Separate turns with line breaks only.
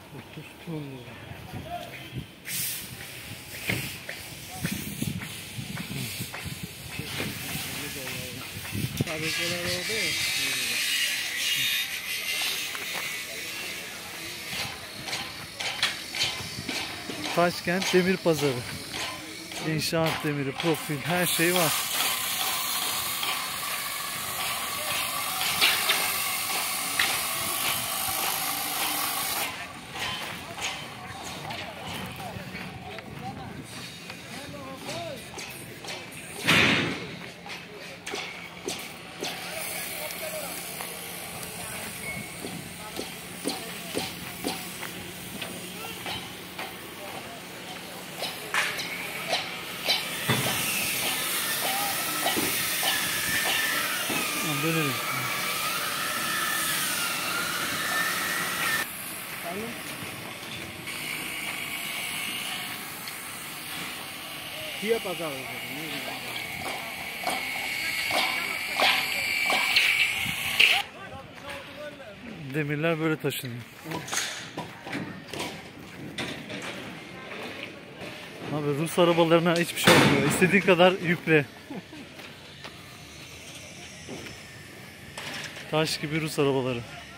30 ton lira. Fabrikalar orada ya.
Taşkent Demir Pazarı. İnşaat demiri, profil, her şey var. Dönelim.
Hier pazarı.
Demirler böyle taşınıyor. Abi Rus arabalarına hiçbir şey olmuyor. İstediğin kadar yükle. Taş gibi Rus arabaları.